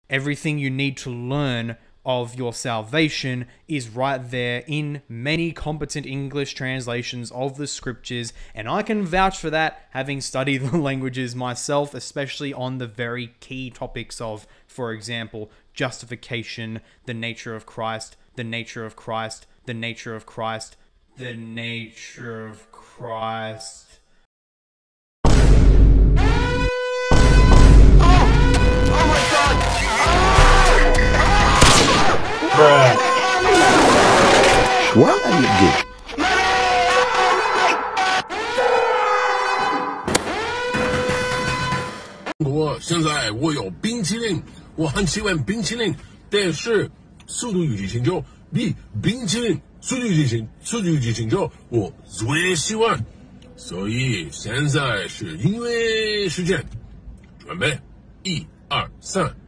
Everything you need to learn of your salvation is right there in many competent English translations of the scriptures, and I can vouch for that, having studied the languages myself, especially on the very key topics of, for example, justification, the nature of Christ, the nature of Christ, the nature of Christ, the nature of Christ. What are you doing? 我现在我有冰淇淋，我很喜欢冰淇淋，但是《速度与激情9》比冰淇淋《速度与激情9》我最喜欢，所以现在是音乐时间，准备，1、2、3。